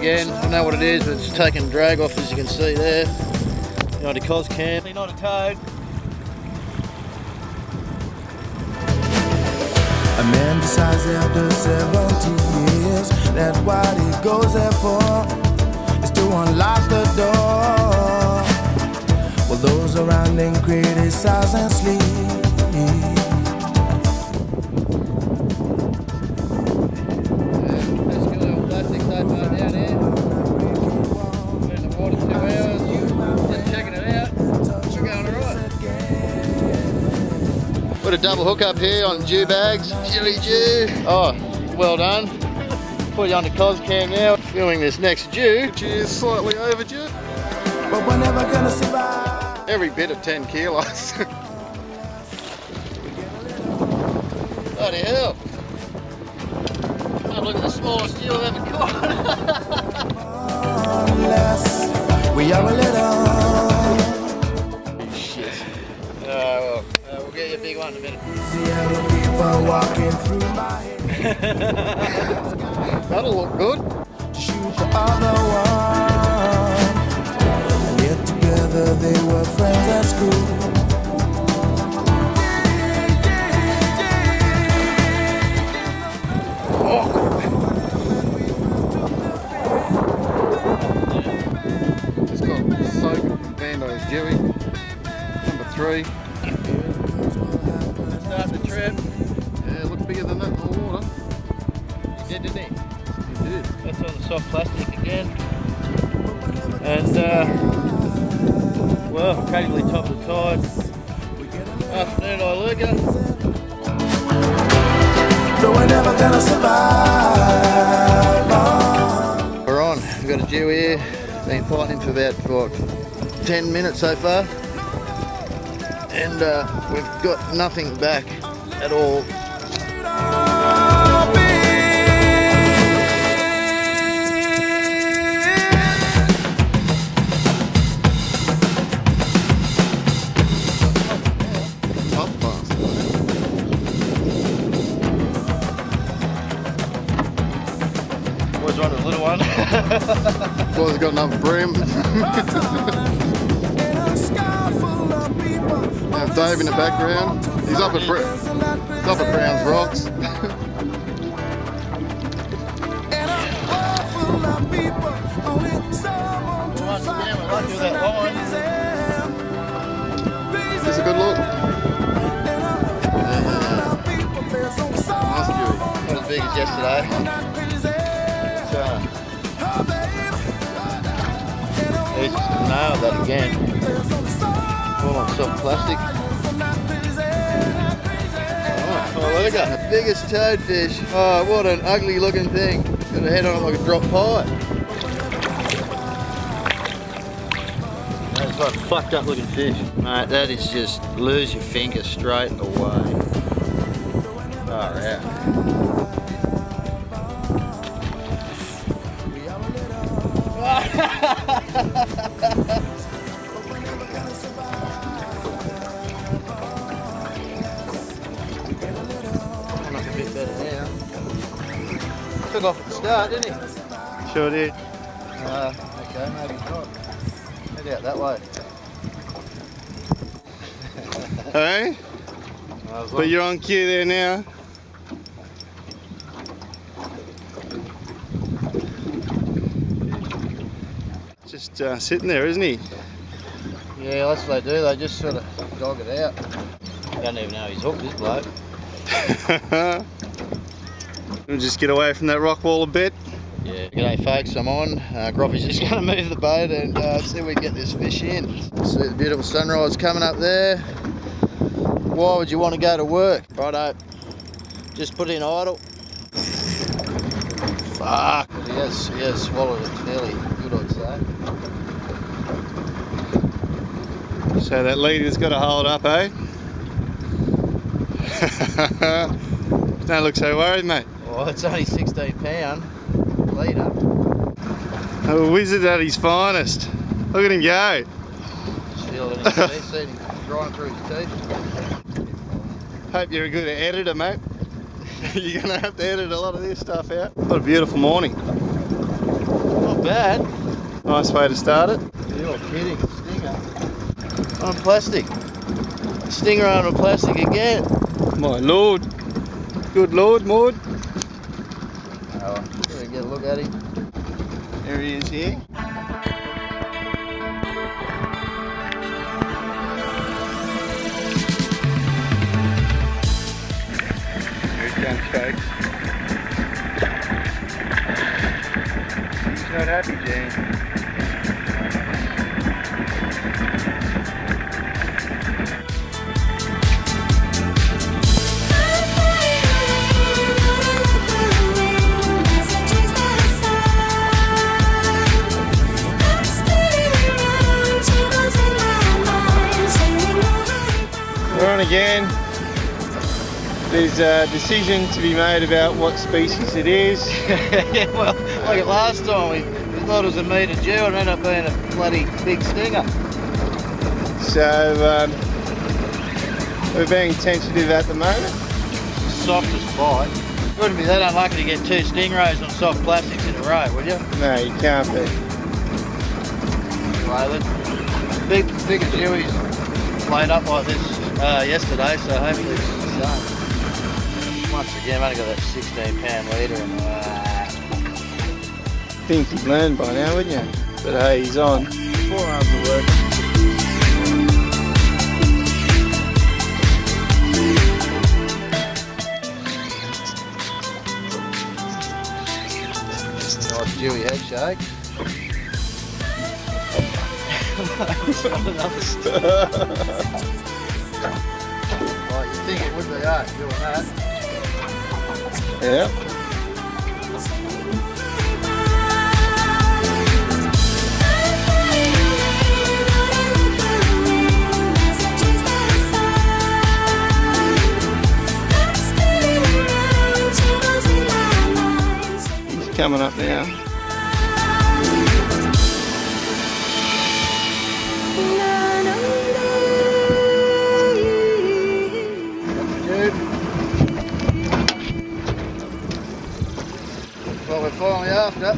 again. I don't know what it is, but it's taking drag off, as you can see there. Not a cos cam, not a toad. A man decides after 70 years that what he goes there for is to unlock the door. Well, those around him criticize and sleep. Put a double hook up here on dew bags. Jilly dew. Oh, well done. Put you on the cos cam now. Filming this next dew, which is slightly overdue. But we're never gonna survive. Every bit of 10 kilos. Bloody hell. Oh, look at the smallest dew I've ever caught. Unless we are a little. Shit. Well. We'll get you a big one in a minute. That'll look good. Shoot the other one. Yet together they were friends at school. Oh. It's got soap from Vando's Dewey. Number 3. Start the trip. Yeah, it looked bigger than that in the water. He did, didn't he? He did. That's on the soft plastic again. And, well, occasionally top of the tide. Afternoon ILUKA. But we're never gonna survive. We're on. We've got a dew here. Been fighting for about, what, 10 minutes so far. And we've got nothing back at all. Always run a little one. Boys got another brim. Dave in the background. He's up at Brown's Rocks. This is a good look. Nice dew. Not as big as yesterday. He's just nailed that again. All on soft plastic. Oh, look at the biggest toadfish. Oh, what an ugly looking thing. Got a head on it like a drop pie. That's like a fucked up looking fish. Mate, that is just lose your finger straight away. Oh, yeah. Took off at the start, didn't he? Sure did. Okay, maybe not. Head out that way. Hey? But you're on cue there now. Just sitting there, isn't he? Yeah, that's what they do. They just sort of dog it out. Don't even know he's hooked, this bloke. We'll just get away from that rock wall a bit. Yeah. G'day folks, I'm on. Groffy's just going to move the boat and see if we can get this fish in. See the beautiful sunrise coming up there. Why would you want to go to work? Righto. Just put in idle. Fuck. He has swallowed it fairly good, I'd say. So that leader's got to hold up, eh? Don't look so worried, mate. Oh, it's only 16 pound leader. A wizard at his finest. Look at him go. Still in his teeth, see him drying through his teeth. Hope you're a good editor, mate. You're going to have to edit a lot of this stuff out. What a beautiful morning. Not bad. Nice way to start it. You're kidding, stinger. On plastic. Stinger on plastic again. My lord. Good lord, Maud. Oh, get a look at him. There he is here. Here he comes, folks. He's not happy, Jan. We're on again. There's a decision to be made about what species it is. Yeah, well, like last time, we thought it was a meter Jew and it ended up being a bloody big stinger. So we're being tentative at the moment. Softest bite. You wouldn't be that unlucky to get 2 stingrays on soft plastics in a row, would you? No, you can't be. Anyway, big Jewies laid up like this yesterday, so hopefully it's the same. Once again, I've only got that 16-pound leader and Think you'd learn by now, wouldn't you? But hey, he's on. 4 arms of work. nice Jewy head shake. Another stuff. Right, you think it would be, doing that? Yeah. He's coming up now. What we're finally after.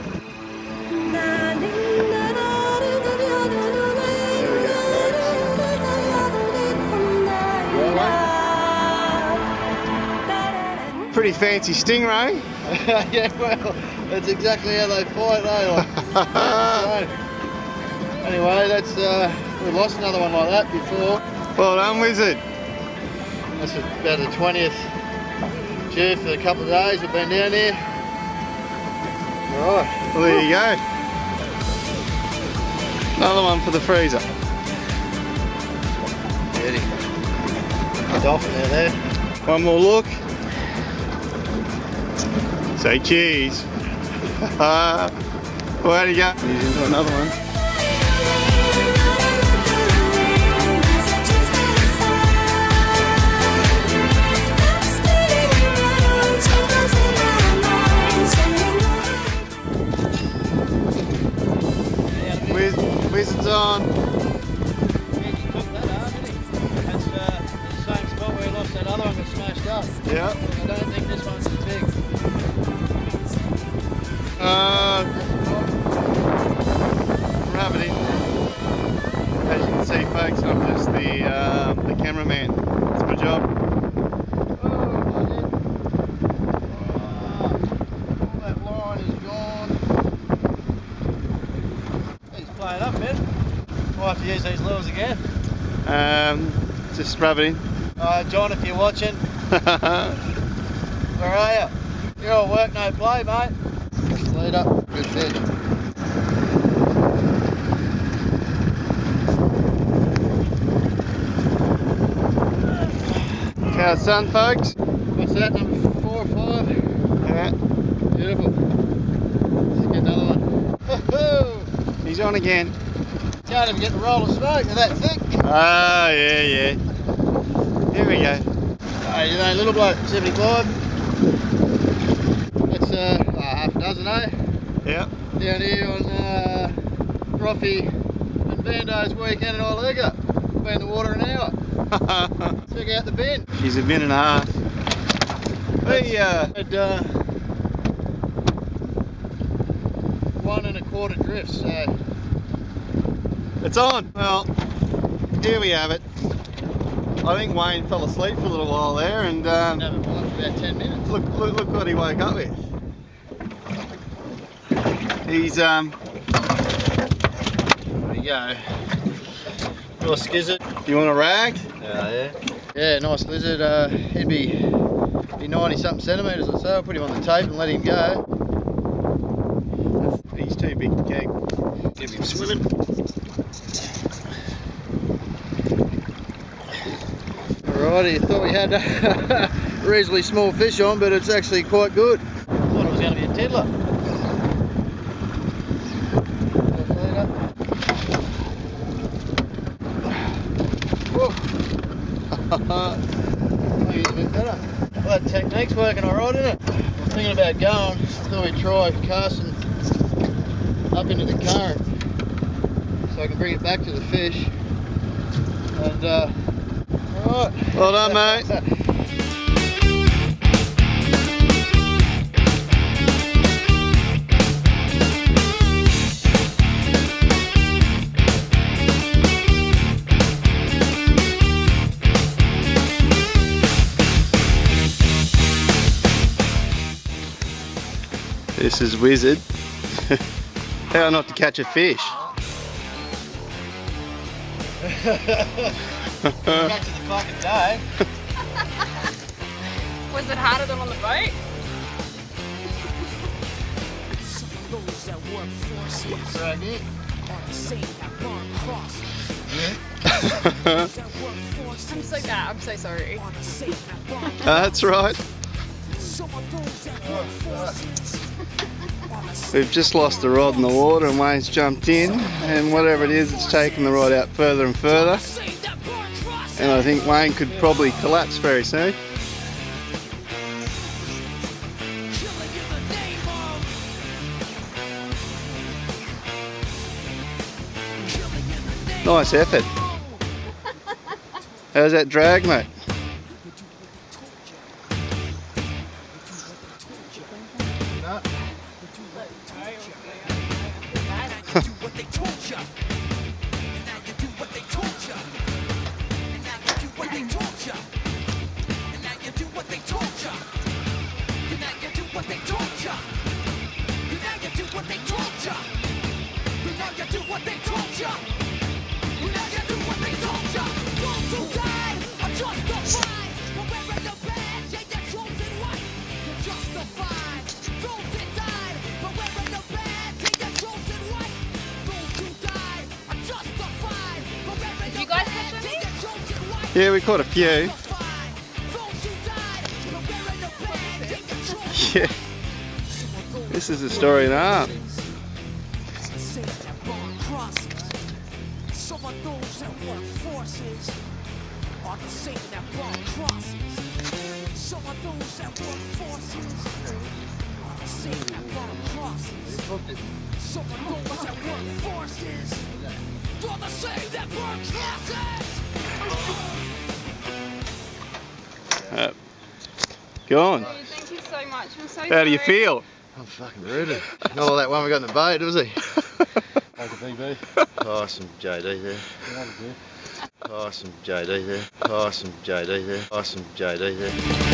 Pretty fancy stingray. Yeah, well, that's exactly how they fight, eh? So, anyway, that's we lost another one like that before. Well done, Wizard. That's about the 20th Jew for a couple of days we've been down here. Right. Well, there you go. Another one for the freezer. Beauty. Dolphin out there. One more look. Say cheese. Where'd he go? He's into another one. Wizard's on. Yeah, you took that up, didn't he? That's the same spot where he lost that other one got smashed up. Yeah. I don't think this one's as big. Gravity. As you can see, folks, I'm just the cameraman. That's my job. Oh, shit. All that line is gone. He's playing up, man. We'll have to use these lures again. Just rub it in. John, if you're watching, where are you? You're all work, no play, mate. Lead up, good fish. Cow's son, folks. What's that, number 4 or 5? Yeah. Beautiful. Let's get another one. He's on again. Can't even get the roll of smoke, they're that thick. Ah, yeah. Here we go. You know, little bloke, 75. That's half a dozen, eh? Yep. Down here on Roffy and Vando's weekend in ILUKA. Been in the water an hour. Check out the bin. She's a bin and a half. We, Had 1 1/4 quarter drift, so... It's on. Well, here we have it. I think Wayne fell asleep for a little while there, and Never mind, for about 10 minutes. look what he woke up with. He's There you go. Nice gizzard. You want a rag? Yeah. Yeah, nice lizard. He'd be 90 something centimetres or so. I'll put him on the tape and let him go. He's too big to keep. Give him swimming. Alrighty, thought we had a reasonably small fish on, but it's actually quite good. Thought it was going to be a tiddler. Maybe a bit better. Well, that technique's working alright, isn't it? I'm thinking about going. I thought we'd try casting up into the current so I can bring it back to the fish. And alright. Well done, mate. This is Wizard. How not to catch a fish. Back to the fucking day. Was it harder than on the boat? Drag it. I'm so bad. I'm so sorry. That's right. We've just lost the rod in the water and Wayne's jumped in, and whatever it is, it's taken the rod out further and further. And I think Wayne could probably collapse very soon. Nice effort. How's that drag, mate? Yeah, we caught a few. Yeah. This is a story in art. Go on. Thank you so much. I'm so How do you feel? I'm fucking rooted. Not all that one we got in the boat, was he? Like a BB. Oh, some JD there. Oh, some JD there. Oh, some JD there. Oh, some JD there.